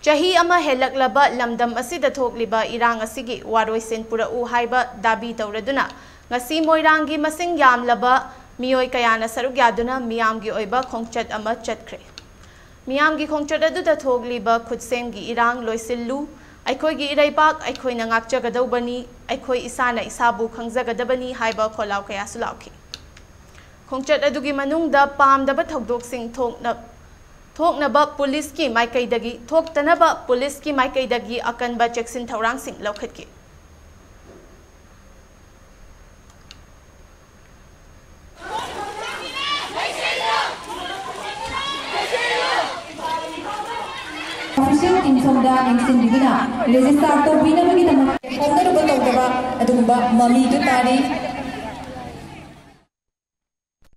Chahi ama helaklaba lamdam asida thokliba irang asigi waroisin purau haiba dabi tauraduna ngasi moirangi masing yamlaba miyoi kayana saruk yaduna miyamgi oiba khongchat ama chatkre miyamgi khongchat aduda thokliba khutsemgi irang loisillu aikhoigi iraipak aikhoina ngakchagadawbani aikhoi isana isabu khangzagadabani haiba kholaw kaya sulawki khongchat adugi manungda pamdaba thogdoksing थोकनबा police की माइकैदगी थोकतनबा police की माइकैदगी अकनबा चेक्सिन थौरांग सिंह लौखटकी official इनफॉर्मदा एंसिन दिगना रजिस्टर तो बिना मगी तम होंदर बतौदबा अदुगबा ममी दु तारी